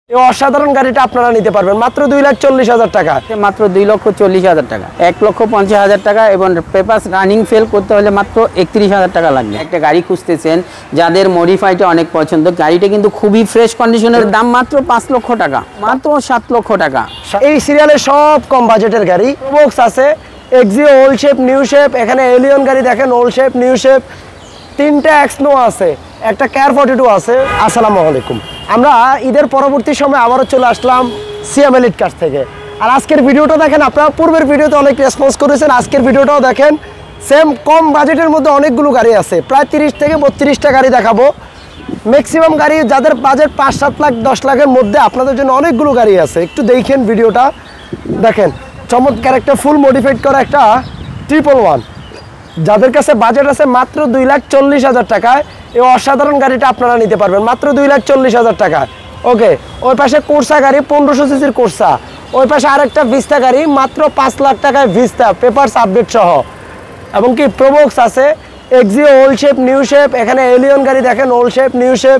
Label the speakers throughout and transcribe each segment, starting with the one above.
Speaker 1: এই অসাধারণ গাড়িটা আপনারা নিতে পারবেন মাত্র 2,40,000 টাকা।
Speaker 2: মাত্র 2,40,000 টাকা, 1,50,000 টাকা এবং পেপারস রানিং ফেল করতে হলে মাত্র 31,000 টাকা লাগবে। একটা গাড়ি খুঁজতেছেন যাদের মডিফাইটা অনেক পছন্দ, গাড়িটা কিন্তু খুবই ফ্রেশ কন্ডিশনের, দাম মাত্র 5 লক্ষ টাকা, মাত্র 7 লক্ষ টাকা।
Speaker 1: এই সিরিয়ালে সব কম বাজেটের গাড়ি বক্স আছে, Axio old shape new shape, এখানে এলিয়ন গাড়ি দেখেন ওল্ড শেপ নিউ শেপ, 3টা এক্সনো আছে, একটা কেয়ার 42 আছে। আসসালামু আলাইকুম, আমরা ঈদের পরবর্তী সময় আবারও চলে আসলাম সিএম এলিট কার্স থেকে। আর আজকের ভিডিওটা দেখেন, আপনারা পূর্বের ভিডিওতে অনেক রেসপন্স করেছেন, আজকের ভিডিওটাও দেখেন। সেম কম বাজেটের মধ্যে অনেকগুলো গাড়ি আছে, প্রায় 30 থেকে 32টা গাড়ি দেখাবো। ম্যাক্সিমাম গাড়ি যাদের বাজেট 5-7 লাখ 10 লাখের মধ্যে, আপনাদের জন্য অনেকগুলো গাড়ি আছে। একটু দেখেন ভিডিওটা দেখেন, চমৎকার একটা ফুল মডিফাইড করা একটা 111। যাদের কাছে বাজেট আছে মাত্র 2,40,000 টাকায় এই অসাধারণ গাড়িটা আপনারা নিতে পারবেন মাত্র 2,40,000 টাকায়। ওকে, ওই পাশে কোর্সা গাড়ি 1500 সিসির কোর্সা, ওই পাশে আরেকটা ভিস্তা গাড়ি মাত্র 5 লাখ টাকায় ভিস্তা, পেপারস আপডেট সহ। এবং কি প্রোবক্স আছে, Axio old shape new shape, এখানে এলিয়ন গাড়ি দেখেন ওল্ড শেপ নিউ শেপ,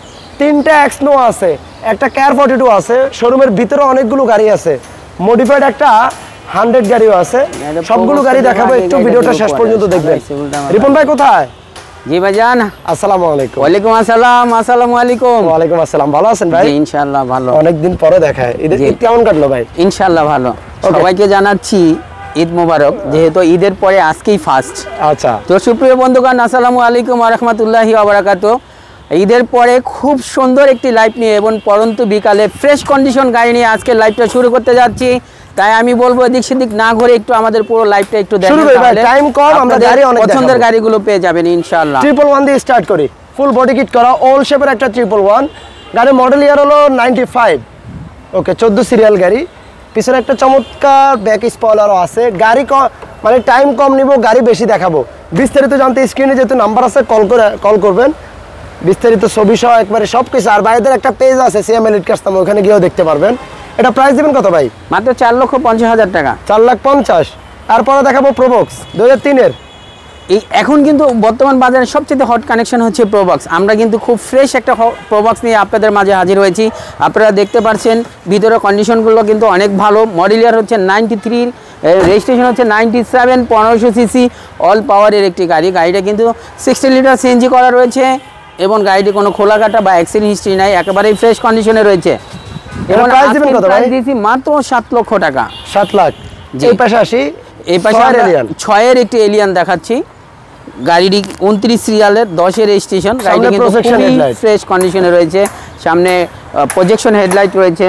Speaker 1: 3টা এক্সনো আছে, একটা কেয়ার 42 আছে। শোরুমের ভিতরে অনেকগুলো গাড়ি আছে, মডিফাইড একটা 100 গাড়িও আছে। সবগুলো গাড়ি দেখাবো, একটু ভিডিওটা শেষ পর্যন্ত দেখবেন। রিপন ভাই কোথায়?
Speaker 2: জি ভাইজান,
Speaker 1: আসসালামু আলাইকুম।
Speaker 2: ওয়ালাইকুম আসসালাম। আসসালামু আলাইকুম।
Speaker 1: ওয়ালাইকুম আসসালাম, ভালো আছেন ভাই?
Speaker 2: ইনশাআল্লাহ ভালো,
Speaker 1: অনেকদিন পরে দেখা। ঈদ কেমন কাটলো ভাই?
Speaker 2: ইনশাআল্লাহ ভালো। সবাইকে জানাচ্ছি ঈদ মোবারক, যেহেতু ঈদের পরে আজকেই ফার্স্ট।
Speaker 1: আচ্ছা,
Speaker 2: তো সুপ্রিয় বন্ধুগণ, আসসালামু আলাইকুম ওয়া রাহমাতুল্লাহি ওয়া বারাকাতুহু। ঈদের পরে খুব সুন্দর একটি লাইভ নিয়ে এবং পরন্তু বিকালে ফ্রেশ কন্ডিশন গাড়ি নিয়ে আজকে লাইভটা শুরু করতে যাচ্ছি। তাই আমি বলবো এদিক সেদিক না ঘুরে একটু আমাদের পুরো লাইভটা একটু দেখেন, তাহলে
Speaker 1: টাইম কম, আমরা গাড়ি অনেক
Speaker 2: পছন্দের গাড়িগুলো পেয়ে যাবেন ইনশাআল্লাহ।
Speaker 1: 111 দিয়ে স্টার্ট করি, ফুল বডি কিট করা ওল্ড শেপের একটা 111 গাড়ির মডেল ইয়ার হলো 95। ওকে, 14 সিরিয়াল গাড়ি, পিছনে একটা চমৎকার ব্যাক স্পয়লারও আছে। গাড়ি মানে টাইম কম নিব, গাড়ি বেশি দেখাবো। বিস্তারিত জানতে স্ক্রিনে যেহেতু নাম্বার আছে কল করবেন, বিস্তারিত ছবি সহ একবারে সব কিছু। আর ভাইদের একটা পেজ আছে সিএম এলিট কার্স, ওখানে গিয়েও দেখতে পারবেন। এটা প্রাইস দিবেন কত ভাই?
Speaker 2: মাত্র 4,50,000 টাকা।
Speaker 1: 4,50,000। তারপরে দেখাবো প্রোবক্স 2003-এর।
Speaker 2: এই এখন কিন্তু বর্তমান বাজারে সবচেয়ে হট কানেকশন হচ্ছে প্রোবক্স। আমরা কিন্তু খুব ফ্রেশ একটা প্রোবক্স নিয়ে আপনাদের মাঝে হাজির হয়েছি। আপনারা দেখতে পাচ্ছেন ভিতরে কন্ডিশনগুলো কিন্তু অনেক ভালো। মডেল ইয়ার হচ্ছে 93, রেজিস্ট্রেশন হচ্ছে 97, 1500 সিসি অল পাওয়ারের একটি গাড়ি। গাড়িটা কিন্তু 60 লিটার সিএনজি করা রয়েছে এবং গাড়িটি কোনো খোলাকাটা বা অ্যাক্সিডেন্ট হিস্ট্রি নাই, একেবারেই ফ্রেশ কন্ডিশনে রয়েছে। এবং প্রাইস দিয়েছি মাত্র 7 লক্ষ টাকা।
Speaker 1: 7 লাখ। এই পাশে আসি, এই পাশে
Speaker 2: 6-এর একটি এলিয়ান দেখাচ্ছি। গাড়িটি 29 সিরিয়ালের 10-এর রেজিস্ট্রেশন। গাড়িটি কিন্তু খুবই ফ্রেশ কন্ডিশনে রয়েছে। সামনে প্রজেকশন হেডলাইট রয়েছে,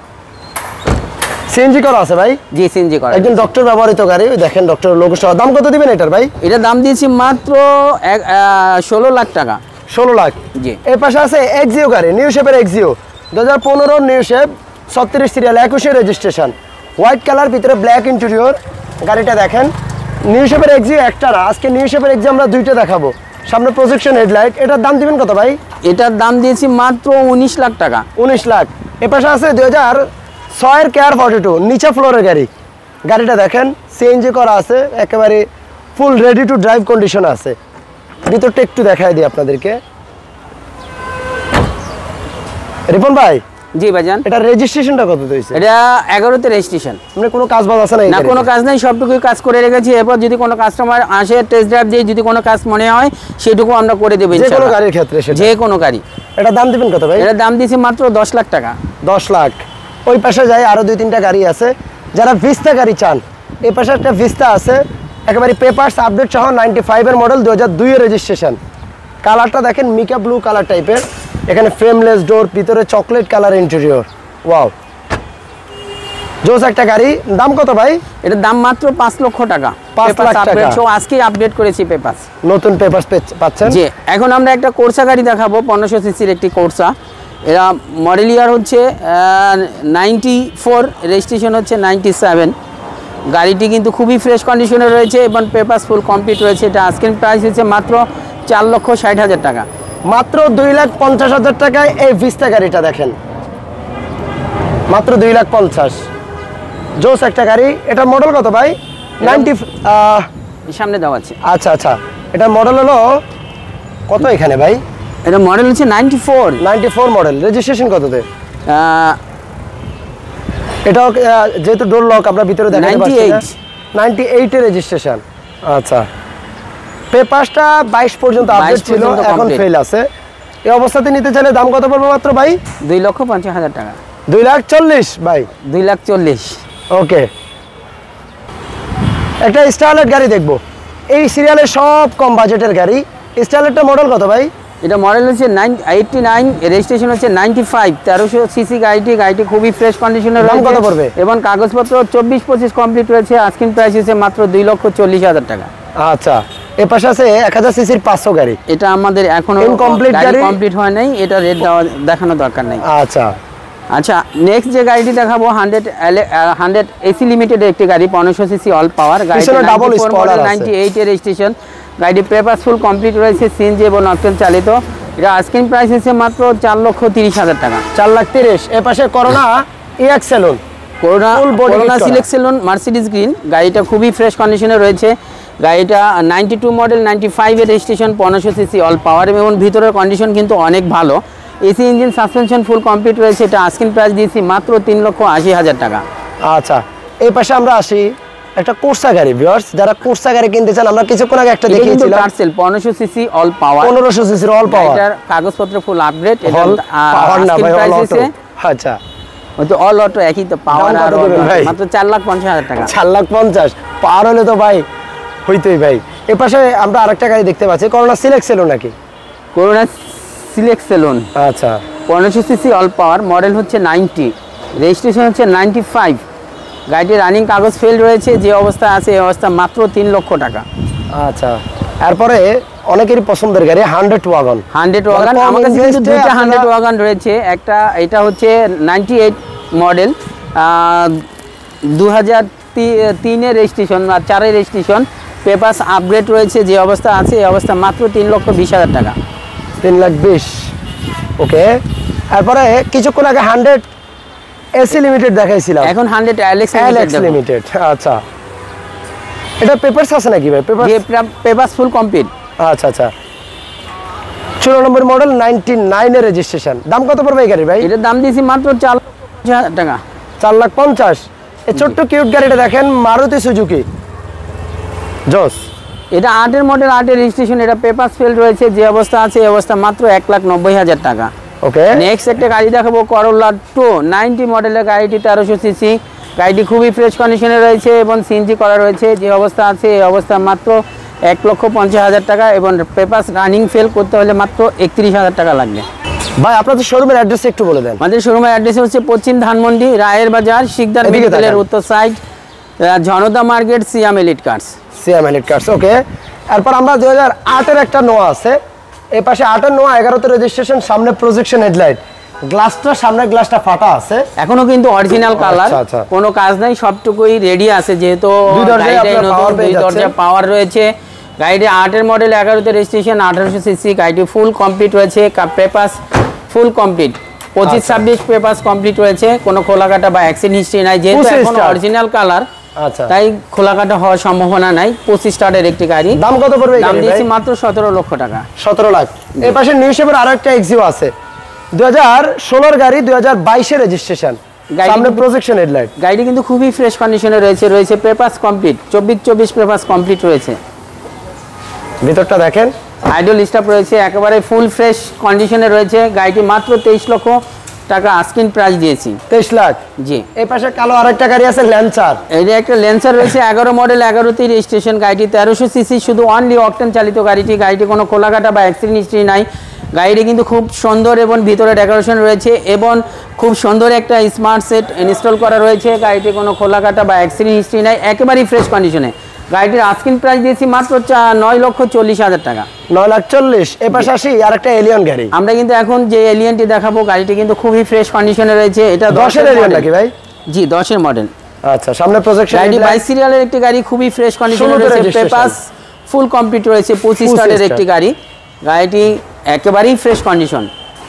Speaker 1: সিএনজি করা আছে ভাই।
Speaker 2: জি, সিএনজি করা,
Speaker 1: একদম ডক্টর ব্যবহৃত গাড়ি। দেখেন ডক্টর লোগো সহ। দাম কত দিবেন এটার ভাই?
Speaker 2: এটা দাম দিয়েছি মাত্র 16 লাখ টাকা।
Speaker 1: 16 লাখ।
Speaker 2: জি।
Speaker 1: এই পাশে আছে এক্সিও গাড়ি, নিউ শেপের Axio 2015 new shape, 36 serial, 21 registration, white colour, ভিতরে ব্ল্যাক ইন্টেরিয়র। গাড়িটা দেখেন, নিউ শেপের এক্সিও একটা না, আজকে নিউ শেপের এক্সিও আমরা 2টা দেখাবো। সামনে প্রজেকশন হেডলাইট। এটার দাম দিবেন কত ভাই?
Speaker 2: এটার দাম দিয়েছি মাত্র 19 লাখ টাকা।
Speaker 1: 19 লাখ। এ পাশে আছে 2006-এর কেয়ার 42, নিচা ফ্লোরের গাড়ি। গাড়িটা দেখেন, সিএনজি করা আছে, একেবারে full ready to drive condition আছে। ভিতরটা একটু দেখাই দিই আপনাদেরকে। রিপন ভাই।
Speaker 2: জি ভাইজান,
Speaker 1: এটা রেজিস্ট্রেশনটা কত হইছে?
Speaker 2: এটা 11তে রেজিস্ট্রেশন।
Speaker 1: মানে কোনো কাজ বাজ আছে
Speaker 2: না? কোনো কাজ নাই, সবটুকুই কাজ করে রেখেছি। এরপর যদি কোনো কাস্টমার আসে টেস্ট ড্রাইভ দিয়ে, যদি কোনো কাজ মনে হয় সেটুকু আমরা করে দেব ইনশাআল্লাহ।
Speaker 1: যে কোনো গাড়ির ক্ষেত্রে সেটা,
Speaker 2: যে কোনো গাড়ি।
Speaker 1: এটা দাম দিবেন কত ভাই?
Speaker 2: এটা দাম দিয়েছি মাত্র 10 লাখ টাকা।
Speaker 1: 10 লাখ। ওই পাশে যাই, আরো 2-3টা গাড়ি আছে। যারা ভিস্তা গাড়ি চান, এই পাশে একটা ভিস্তা আছে, একেবারে পেপারস আপডেট সহ, 95-এর মডেল, 2002-এর রেজিস্ট্রেশন। কালারটা দেখেন মিকা ব্লু কালার টাইপের, এখানে ফ্রেমলেস ডোর, ভিতরে চকলেট কালার ইন্টেরিয়র। ওয়াও, জোস একটা গাড়ি। দাম কত ভাই?
Speaker 2: এটার দাম মাত্র 5 লক্ষ টাকা।
Speaker 1: 5 লাখ টাকা।
Speaker 2: আজকে আপডেট করেছি পেপারস,
Speaker 1: নতুন পেপারস পাচ্ছেন।
Speaker 2: জি। এখন আমরা একটা কোর্সা গাড়ি দেখাবো, 1500 সিসির একটি কোর্সা। এরা মডেল ইয়ার হচ্ছে 94, রেজিস্ট্রেশন হচ্ছে 97। গাড়িটি কিন্তু খুবই ফ্রেশ কন্ডিশনে রয়েছে এবং পেপারস ফুল কমপ্লিট রয়েছে। এটা আজকের প্রাইস হচ্ছে মাত্র 4,60,000 টাকা।
Speaker 1: মাত্র 2,50,000 টাকায় এই ভিস্তা গাড়িটা দেখেন, মাত্র 2,50,000। জোস একটা গাড়ি। এটা মডেল কত ভাই? 90
Speaker 2: সামনে দেওয়া আছে।
Speaker 1: আচ্ছা আচ্ছা, এটা মডেল হলো কত এখানে ভাই?
Speaker 2: এটা মডেল হচ্ছে 94
Speaker 1: মডেল। রেজিস্ট্রেশন কততে? এটাও যেহেতু ডোর লক আমরা ভিতরে দেখাতে পাচ্ছি
Speaker 2: 98
Speaker 1: 98 এর রেজিস্ট্রেশন। আচ্ছা, পেপারসটা 22 পর্যন্ত আপডেট ছিল, এখন ফেল আছে। এই অবস্থাতে নিতে চাইলে দাম কত পড়বে মাত্র ভাই?
Speaker 2: 2,50,000 টাকা।
Speaker 1: 2,40,000 ভাই?
Speaker 2: 2,40,000।
Speaker 1: ওকে, একটা স্টারলেট গাড়ি দেখবো। এই সিরিয়ালের সব কম বাজেটের গাড়ি। স্টারলেটটা মডেল কত ভাই?
Speaker 2: এটা মডেল হচ্ছে 89, রেজিস্ট্রেশন হচ্ছে 95, 1300 সিসি গাড়িটি খুবই ফ্রেশ কন্ডিশনে রয়েছে।
Speaker 1: কত পড়বে? এবং
Speaker 2: কাগজপত্র 24-25 কমপ্লিট রয়েছে। আস্কিং প্রাইস হচ্ছে মাত্র 2,40,000 টাকা।
Speaker 1: আচ্ছা, এর পাশে আছে 1000 সিসির 500 গাড়ি।
Speaker 2: এটা আমাদের এখনো
Speaker 1: ইনকমপ্লিট গাড়ি,
Speaker 2: কমপ্লিট হয় নাই, এটা রেট দেখানো দরকার নাই।
Speaker 1: আচ্ছা
Speaker 2: আচ্ছা, নেক্সট যে গাড়িটি দেখাবো 100 এসি লিমিটেড একটি গাড়ি, 1500 সিসি অল পাওয়ার গাড়ি,
Speaker 1: ডাবল স্পয়লার আছে,
Speaker 2: 98 এর রেজিস্ট্রেশন। গাড়িটি পেপার ফুল কমপ্লিট রয়েছে, সিএনজি এবং অকটেন চালিত। এটা আস্কিং প্রাইস হচ্ছে মাত্র 4,30,000 টাকা।
Speaker 1: 4,30,000। এর পাশে Corona EX saloon,
Speaker 2: Corona select saloon Mercedes green. গাড়িটা খুবই ফ্রেশ কন্ডিশনে রয়েছে। গাড়িটা 92 মডেল, 95 এর রেজিস্ট্রেশন, 1500 সিসি অল পাওয়ার এবং ভিতরের কন্ডিশন কিন্তু অনেক ভালো। AC engine, suspension full complete রয়েছে। এটা আস্কিং প্রাইস দিয়েছি মাত্র 3,80,000 টাকা।
Speaker 1: আচ্ছা, এই পাশে আমরা আসি একটা কোর্সা গাড়ি। ভিউয়ার্স, যারা কোর্সা গাড়ি কিনতে চান, আমরা কিছুক্ষণ আগে একটা দেখিয়েছিলাম,
Speaker 2: টার্সেল 1500 সিসি অল পাওয়ার,
Speaker 1: 1500 সিসির অল পাওয়ার।
Speaker 2: এটার কাগজপত্র ফুল আপডেট। এটা
Speaker 1: পাওয়ার না ভাই, অল অটো। আচ্ছা,
Speaker 2: ওই তো অল অটো একই তো, পাওয়ার আর মাত্র 4,50,000 টাকা।
Speaker 1: 4,50,000 পাওয়ার হলে তো ভাই হইতোই ভাই। এর পাশে আমরা আরেকটা গাড়ি দেখতে পাচ্ছি, করোনা সিলেক্ট সেলুন নাকি?
Speaker 2: Corona select saloon.
Speaker 1: আচ্ছা,
Speaker 2: 1500 সিসি অল পাওয়ার, মডেল হচ্ছে 90, রেজিস্ট্রেশন হচ্ছে 95। গাড়িটির রানিং কাগজ ফেল রয়েছে, যে অবস্থা আছে এই অবস্থা মাত্র 3 লক্ষ টাকা।
Speaker 1: আচ্ছা, এরপরে অনেকেরই পছন্দের গাড়ি 100 ওয়াগন।
Speaker 2: 100 ওয়াগন আমার কাছে কিন্তু দুইটা 100 ওয়াগন রয়েছে। একটা এটা হচ্ছে 98 মডেল, 2003 এর রেজিস্ট্রেশন আর 4 এর রেজিস্ট্রেশন, পেপারস আপগ্রেড রয়েছে, যে অবস্থা আছে এই অবস্থা মাত্র 3,20,000 টাকা।
Speaker 1: 3,20,000। ওকে, এরপরে কিছুক্ষণ আগে 100 এসি লিমিটেড দেখাইছিলাম,
Speaker 2: এখন 100 এলএক্স
Speaker 1: লিমিটেড। আচ্ছা, এটা পেপারস আছে নাকি ভাই?
Speaker 2: Papers full complete.
Speaker 1: আচ্ছা আচ্ছা, 16 নম্বর মডেল, 99 এর রেজিস্ট্রেশন। দাম কত পড়বে এই গাড়ি ভাই?
Speaker 2: এটার দাম দিয়েছি মাত্র 4,50,000 টাকা।
Speaker 1: 4,50,000। এই ছোট্ট কিউট গাড়িটা দেখেন, মারুতি সুজুকি জোস।
Speaker 2: এটা 8 এর মডেল, 8 এর রেজিস্ট্রেশন। এটা পেপারস ফেল রয়েছে, যে অবস্থা আছে এই অবস্থা মাত্র 1,90,000 টাকা।
Speaker 1: ওকে,
Speaker 2: নেক্সট একটা গাড়ি দেখাবো, করোলা 90 মডেলের গাড়িটি, 1300 সিসি। গাড়িটি খুবই ফ্রেশ কন্ডিশনে রয়েছে এবং সিএনজি করা রয়েছে, যে অবস্থা আছে এই অবস্থা মাত্র 1,50,000 টাকা এবং পেপারস রানিং ফেল করতে হলে মাত্র 31,000 টাকা লাগবে।
Speaker 1: ভাই আপনাদের শোরুমের অ্যাড্রেস একটু বলে দেন।
Speaker 2: আমাদের শোরুমের অ্যাড্রেস হচ্ছে পশ্চিম ধানমন্ডি, রায়ের বাজার, শিকদার মেডিকেলের উত্তর side, Janata market, Siam elite cars.
Speaker 1: Siam elite cars. Okay, এরপর আমরা 2008 এর একটা নোয়া আছে, এই পাশে 8 এর নোয়া, 11 তে রেজিস্ট্রেশন, সামনে প্রজেকশন হেডলাইট, গ্লাসটা সামনের গ্লাসটা ফাটা আছে,
Speaker 2: এখনো কিন্তু অরিজিনাল কালার,
Speaker 1: আচ্ছা।
Speaker 2: কোনো কাজ নাই, সবটুকুই রেডি আছে, যেহেতু
Speaker 1: দুই
Speaker 2: দরজা পাওয়ার রয়েছে। গাড়িটি 8 এর মডেল, 11 তে রেজিস্ট্রেশন, 1800 সিসি। গাড়িটি ফুল কমপ্লিট রয়েছে, papers full complete, 25-26 papers complete রয়েছে, কোনো খোলাকাটা বা অ্যাক্সিডেন্ট হিস্ট্রি নাই, যেহেতু এখন অরিজিনাল কালার।
Speaker 1: আচ্ছা,
Speaker 2: তাই খোলাকাটা হওয়ার সম্ভাবনা নাই। 25 স্টার্টের একটি গাড়ি।
Speaker 1: দাম কত পড়বে?
Speaker 2: দাম দিয়েছি মাত্র 17 লক্ষ টাকা।
Speaker 1: 17 লাখ। এই পাশে নিউ শেপের আরো একটা এক্সিও আছে, 2016 গাড়ি, 2022 এর রেজিস্ট্রেশন, সামনে প্রজেকশন হেডলাইট।
Speaker 2: গাড়িটি কিন্তু খুবই ফ্রেশ কন্ডিশনে রয়েছে পেপারস কমপ্লিট, 24 পেপারস কমপ্লিট রয়েছে।
Speaker 1: ভিতরটা দেখেন,
Speaker 2: আইডল স্টাফ রয়েছে, একেবারে ফুল ফ্রেশ কন্ডিশনে রয়েছে। গাড়িটি মাত্র 23 লক্ষ টাকা আস্কিং প্রাইস দিয়েছি।
Speaker 1: 23 লাখ।
Speaker 2: জি।
Speaker 1: এই পাশে কালো আরেকটা গাড়ি আছে, ল্যান্সার।
Speaker 2: এই যে একটা ল্যান্সার রয়েছে, 11 মডেল, 11 তে রেজিস্ট্রেশন। গাড়িটি 1300 সিসি, শুধু অনলি অকটেন চালিত গাড়িটি কোনো খোলাকাটা বা অ্যাক্সিডেন্ট হিস্ট্রি নাই। গাড়িটি কিন্তু খুব সুন্দর এবং ভিতরে ডেকোরেশন রয়েছে এবং খুব সুন্দর একটা স্মার্ট সেট ইনস্টল করা রয়েছে। গাড়িটি কোনো খোলাকাটা বা অ্যাক্সিডেন্ট হিস্ট্রি নাই, একেবারেই ফ্রেশ কন্ডিশনে। গাড়িটির আস্কিং প্রাইস দিয়েছি মাত্র 9,40,000 টাকা।
Speaker 1: 9,40,000। এর পাশে আসি আরেকটা এলিয়ন গাড়ি।
Speaker 2: আমরা কিন্তু এখন যে এলিয়নটি দেখাবো, গাড়িটি কিন্তু খুবই ফ্রেশ কন্ডিশনে রয়েছে। এটা
Speaker 1: 10 এর এলিয়ন নাকি ভাই?
Speaker 2: জি, 10 এর মডেল।
Speaker 1: আচ্ছা, সামনে প্রজেকশন,
Speaker 2: গাড়িটি 22 সিরিয়ালের একটি গাড়ি, খুবই ফ্রেশ কন্ডিশনে রয়েছে, পেপারস ফুল কমপ্লিট রয়েছে, 25 স্টারের একটি গাড়ি। গাড়িটি একেবারেই ফ্রেশ কন্ডিশন।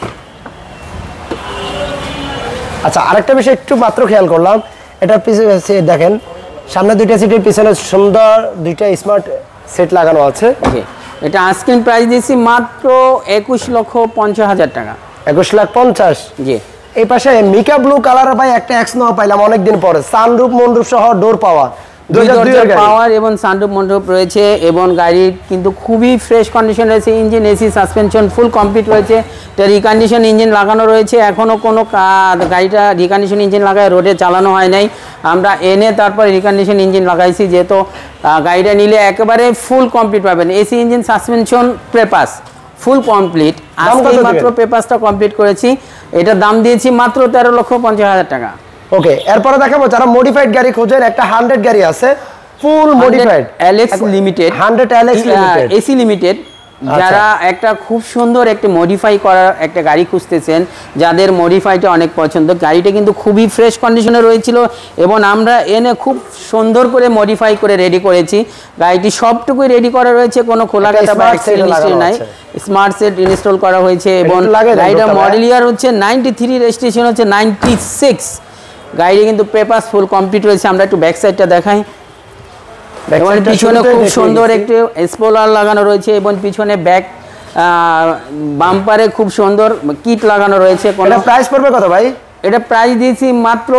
Speaker 1: আচ্ছা, আরেকটা বিষয় একটু মাত্র খেয়াল করলাম, এটার পিছনে দেখেন, সামনে দুইটা সিটের পিছনে সুন্দর দুইটা স্মার্ট সেট লাগানো আছে।
Speaker 2: এটা আস্কিং প্রাইস দিয়েছি মাত্র 21,50,000 টাকা।
Speaker 1: 21,50,000।
Speaker 2: জি।
Speaker 1: এই পাশে মিকা ব্লু কালারের ভাই একটা এক্স নোয়া পাইলাম অনেকদিন পরে, সানরুফ মনরুফ সহ ডোর পাওয়া, 2002 এর গাড়ি।
Speaker 2: পাওয়ার এবং সানরুফ মন্ডপ রয়েছে এবং গাড়ির কিন্তু খুবই ফ্রেশ কন্ডিশন রয়েছে। Engine, AC, suspension full complete রয়েছে। এটা রিকন্ডিশন ইঞ্জিন লাগানো রয়েছে, এখনও কোনো গাড়িটা রিকন্ডিশন ইঞ্জিন লাগায় রোডে চালানো হয় নাই, আমরা এনে তারপর রিকন্ডিশন ইঞ্জিন লাগাইছি, যেহেতু গাড়িটা নিলে একেবারে ফুল কমপ্লিট পাবেন। AC, engine, suspension, papers full complete. আজকে মাত্র পেপাসটা কমপ্লিট করেছি। এটার দাম দিয়েছি মাত্র 13,50,000 টাকা।
Speaker 1: ওকে, এরপরে দেখাবো যারা মডিফাইড গাড়ি খোঁজেন, একটা 100 গাড়ি আছে full modified,
Speaker 2: LX limited,
Speaker 1: 100 LX limited,
Speaker 2: AC limited. যারা একটা খুব সুন্দর একটা মডিফাই করার একটা গাড়ি খুঁজতেছেন, যাদের মডিফাইটা অনেক পছন্দ, গাড়িটা কিন্তু খুবই ফ্রেশ কন্ডিশনে রয়েছিল এবং আমরা এনে খুব সুন্দর করে মডিফাই করে রেডি করেছি। গাড়িটি সবটুকুই রেডি করা রয়েছে, কোনো খোলাকাটা বা অ্যাক্সিডেন্ট নাই, স্মার্ট সেট ইনস্টল করা হয়েছে এবং গাড়িটা মডেল ইয়ার হচ্ছে 93, রেজিস্ট্রেশন হচ্ছে 96। গাড়ি কিন্তু পেপারস ফুল কমপ্লিট রয়েছে। আমরা একটু ব্যাক সাইডটা দেখাই। এবং পিছনে খুব সুন্দর একটি স্পয়লার লাগানো রয়েছে এবং পিছনে ব্যাক বাম্পারে খুব সুন্দর কিট লাগানো রয়েছে।
Speaker 1: কোন প্রাইস পড়বে কত ভাই? এটা
Speaker 2: প্রাইস দিয়েছি মাত্র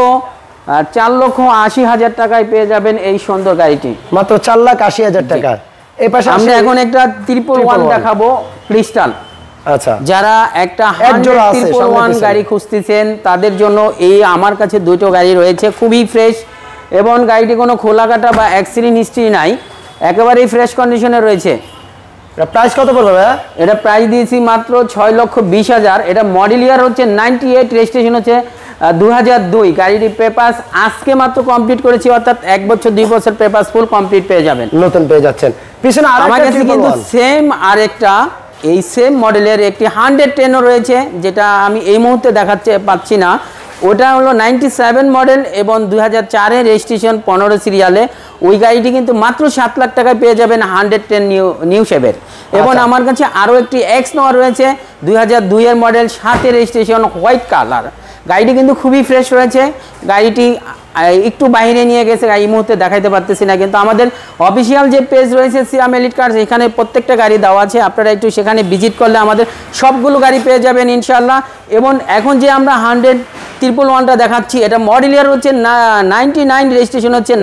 Speaker 2: 4,80,000 টাকায় পেয়ে যাবেন এই সুন্দর গাড়িটি,
Speaker 1: মাত্র 4,80,000 টাকা। এই পাশে
Speaker 2: আমরা এখন একটা 111 দেখাবো ক্রিস্টাল।
Speaker 1: আচ্ছা,
Speaker 2: যারা একটা 111 গাড়ি খুঁজতেছেন তাদের জন্য এই আমার কাছে দুটো গাড়ি রয়েছে, খুবই ফ্রেশ এবং গাড়িটি কোনো খোলাকাটা বা অ্যাক্সিডেন্ট হিস্ট্রি নাই, একেবারেই ফ্রেশ কন্ডিশনে রয়েছে।
Speaker 1: প্রাইস কত পড়বে ভাই?
Speaker 2: এটা প্রাইস দিয়েছি মাত্র 6,20,000। এটা মডেল ইয়ার হচ্ছে 98, রেজিস্ট্রেশন হচ্ছে 2002। গাড়িটির পেপারস আজকে মাত্র কমপ্লিট করেছি, অর্থাৎ 1 বছর 2 বছর পেপারস ফুল কমপ্লিট পেয়ে যাবেন,
Speaker 1: নতুন পেয়ে যাচ্ছেন। পিছনে
Speaker 2: আমার কাছে কিন্তু সেম আরেকটা এই সেম মডেলের একটি 110ও রয়েছে, যেটা আমি এই মুহূর্তে দেখাতে পাচ্ছি না। ওটা হলো 97 মডেল এবং 2004 রেজিস্ট্রেশন, 15 সিরিয়ালে। ওই গাড়িটি কিন্তু মাত্র 7 লাখ টাকায় পেয়ে যাবেন 110 নিউ শেপের। এবং আমার কাছে আরও একটি এক্স নোয়া রয়েছে 2002 এর মডেল, 7 রেজিস্ট্রেশন, হোয়াইট কালার। গাড়িটি কিন্তু খুবই ফ্রেশ রয়েছে। গাড়িটি একটু বাইরে নিয়ে গেছে, এই মুহূর্তে দেখাইতে পারতেছি না, কিন্তু আমাদের অফিসিয়াল যে পেজ রয়েছে সিয়াম এলিট কার্স, এখানে প্রত্যেকটা গাড়ি দেওয়া আছে, আপনারা একটু সেখানে ভিজিট করলে আমাদের সবগুলো গাড়ি পেয়ে যাবেন ইনশাল্লাহ। এবং এখন যে আমরা 111টা দেখাচ্ছি, এটা মডেল ইয়ার হচ্ছে 99, রেজিস্ট্রেশন হচ্ছে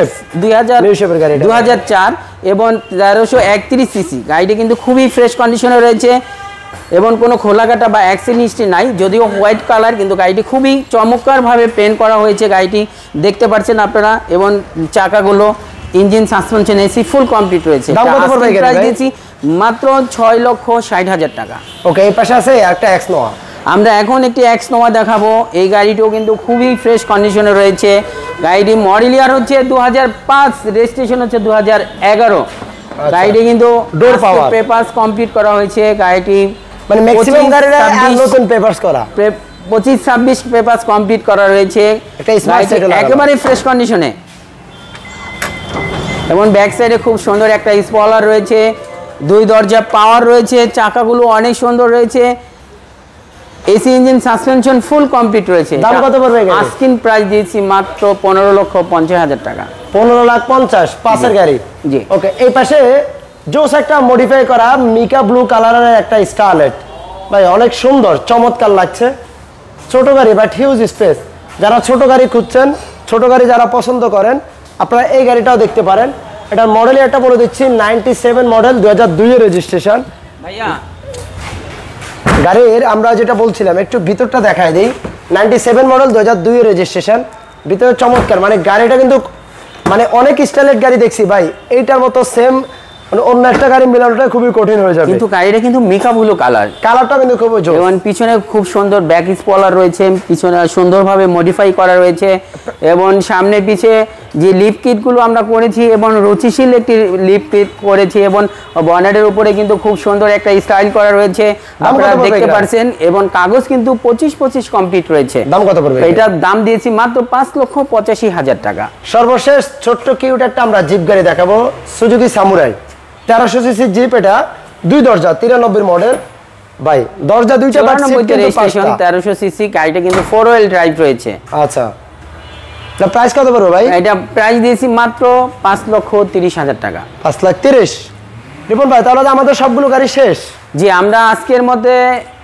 Speaker 2: 2004 এবং 1331 সিসি। গাড়িটি কিন্তু খুবই ফ্রেশ কন্ডিশনে রয়েছে এবং কোনো খোলাকাটা বা অ্যাক্সিডেন্ট হিস্ট্রি নাই, যদিও হোয়াইট কালার, কিন্তু গাড়িটি খুবই চমৎকারভাবে পেন্ট করা হয়েছে। গাড়িটি দেখতে পাচ্ছেন আপনারা এবং চাকাগুলো, engine, suspension, AC full complete রয়েছে। প্রাইস দিয়েছি মাত্র 6,60,000 টাকা।
Speaker 1: ওকে, এই পাশে আছে একটা এক্স নোয়া।
Speaker 2: আমরা এখন একটি এক্স নোয়া দেখাবো। এই গাড়িটিও কিন্তু খুবই ফ্রেশ কন্ডিশনে রয়েছে। গাড়িটি মডেল ইয়ার হচ্ছে 2005, রেজিস্ট্রেশন হচ্ছে 2011। গাড়িটি কিন্তু
Speaker 1: ডোর পাওয়ার,
Speaker 2: পেপারস কমপ্লিট করা হয়েছে। গাড়িটি
Speaker 1: মানে ম্যাক্সিমাম গাড়িরা নতুন পেপারস করা,
Speaker 2: 25-26 পেপারস কমপ্লিট করা রয়েছে, একেবারে ফ্রেশ কন্ডিশনে। এবং ব্যাক সাইডে খুব সুন্দর একটা স্পয়লার রয়েছে, 2 দরজা পাওয়ার রয়েছে, চাকাগুলো অনেক সুন্দর রয়েছে, AC, engine, suspension full complete রয়েছে।
Speaker 1: দাম কত পড়বে?
Speaker 2: আস্কিং প্রাইস দিয়েছি মাত্র 15,50,000 টাকা।
Speaker 1: 15,50,000 পাঁচের গাড়ি।
Speaker 2: জি।
Speaker 1: ওকে, এই পাশে জোস একটা মডিফাই করা মিকা ব্লু কালারের একটা স্কারলেট, ভাই অনেক সুন্দর, চমৎকার লাগছে। ছোট গাড়ি বাট হিউজ স্পেস। যারা ছোট গাড়ি খুঁজছেন, ছোট গাড়ি যারা পছন্দ করেন, আপনারা এই গাড়িটাও দেখতে পারেন। এটার মডেল একটা বলে দিচ্ছি 97 মডেল, 2002 এর রেজিস্ট্রেশন।
Speaker 2: ভাইয়া
Speaker 1: গাড়ির আমরা যেটা বলছিলাম একটু ভিতরটা দেখায় দিই। 97 মডেল, 2002 এর রেজিস্ট্রেশন। ভিতরে চমৎকার, মানে গাড়িটা কিন্তু মানে অনেক স্টাইলের গাড়ি দেখছি ভাই, এইটার মতো সেম মানে অন্য একটা গাড়ি মেলানোটা খুবই কঠিন হয়ে যাবে।
Speaker 2: কিন্তু গাড়িটা কিন্তু মিকা ব্লু
Speaker 1: কালারটা কিন্তু খুব জোর।
Speaker 2: এবং পিছনে খুব সুন্দর ব্যাক স্পয়লার রয়েছে, পিছনে সুন্দরভাবে মডিফাই করা রয়েছে এবং সামনে পিছে যে লিপ কিটগুলো আমরা করেছি এবং রুচিশীল একটি লিপ কিট করেছি এবং বনেটের উপরে কিন্তু খুব সুন্দর একটা স্টাইল করা রয়েছে, আপনারা দেখতে পাচ্ছেন। এবং কাগজ কিন্তু 25 কমপ্লিট রয়েছে।
Speaker 1: দাম কত পড়বে?
Speaker 2: এটার দাম দিয়েছি মাত্র 5,85,000 টাকা।
Speaker 1: সর্বশেষ ছোট্ট কিউট একটা আমরা জিপ গাড়ি দেখাবো, সুজুকি সামুরাই 1300 সিসি জিপ। এটা 2 দরজা, 93 মডেল। ভাই দরজা দুইটা, বাট সিট কিন্তু
Speaker 2: 5টা। 1300 সিসি গাড়িটা কিন্তু 4 হুইল ড্রাইভ রয়েছে।
Speaker 1: আচ্ছা, না প্রাইস কত পড়বে ভাই?
Speaker 2: এটা প্রাইস দিয়েছি মাত্র 5,30,000 টাকা।
Speaker 1: 5,30,000। রিপন ভাই, তাহলে আমাদের সবগুলো গাড়ি শেষ।
Speaker 2: জি, আমরা আজকের মধ্যে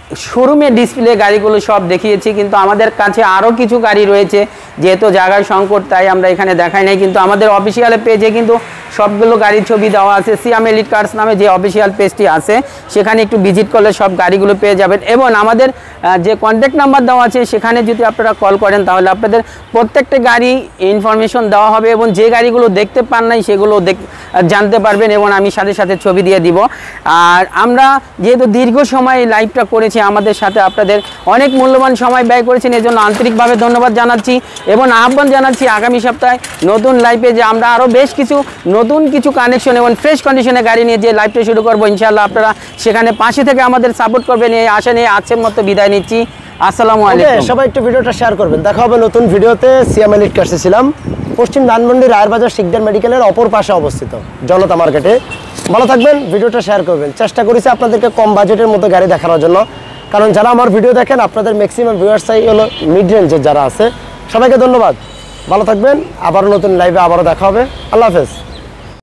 Speaker 2: শোরুমে ডিসপ্লে গাড়িগুলো সব দেখিয়েছি, কিন্তু আমাদের কাছে আরও কিছু গাড়ি রয়েছে, যেহেতু জায়গার সংকট তাই আমরা এখানে দেখাই নাই। কিন্তু আমাদের অফিসিয়াল পেজে কিন্তু সবগুলো গাড়ির ছবি দেওয়া আছে। সিয়াম এলিট কার্স নামে যে অফিসিয়াল পেজটি আছে সেখানে একটু ভিজিট করলে সব গাড়িগুলো পেয়ে যাবেন। এবং আমাদের যে কন্ট্যাক্ট নাম্বার দেওয়া আছে সেখানে যদি আপনারা কল করেন তাহলে আপনাদের প্রত্যেকটা গাড়ি ইনফরমেশন দেওয়া হবে, এবং যে গাড়িগুলো দেখতে পান নাই সেগুলো জানতে পারবেন, এবং আমি সাথে সাথে ছবি দিয়ে দিব। আর আমরা যেহেতু দীর্ঘ সময় লাইভটা করেছি, আমাদের সাথে আপনাদের অনেক মূল্যবান সময় ব্যয় করেছেন, এর জন্য আন্তরিকভাবে ধন্যবাদ জানাচ্ছি এবং আহ্বান জানাচ্ছি আগামী সপ্তাহে নতুন লাইভে যে আমরা আরও বেশ কিছু নতুন কিছু কানেকশন এবং ফ্রেশ কন্ডিশনে গাড়ি নিয়ে যে লাইভটা শুরু করবো। ইনশাআল্লাহ আপনারা সেখানে পাশে থেকে আমাদের সাপোর্ট করবেন, এই আশা নিয়ে আজকের মতো বিদায় নিচ্ছি। আসসালামু আলাইকুম।
Speaker 1: সবাই একটু ভিডিওটা শেয়ার করবেন। দেখা হবে নতুন ভিডিওতে। সিয়াম এলিট কার্সে ছিলাম, পশ্চিম ধানমন্ডি রায়েরবাজার শিকদার মেডিকেলের অপর পাশে অবস্থিত, জনতা মার্কেটে। ভালো থাকবেন, ভিডিওটা শেয়ার করবেন। চেষ্টা করেছি আপনাদেরকে কম বাজেটের মতো গাড়ি দেখানোর জন্য, কারণ যারা আমার ভিডিও দেখেন আপনাদের ম্যাক্সিমাম ভিউয়ার্সই হলো মিড রেঞ্জের যারা আছে। সবাইকে ধন্যবাদ, ভালো থাকবেন। আবারও নতুন লাইভে আবারও দেখা হবে। আল্লাহ হাফেজ।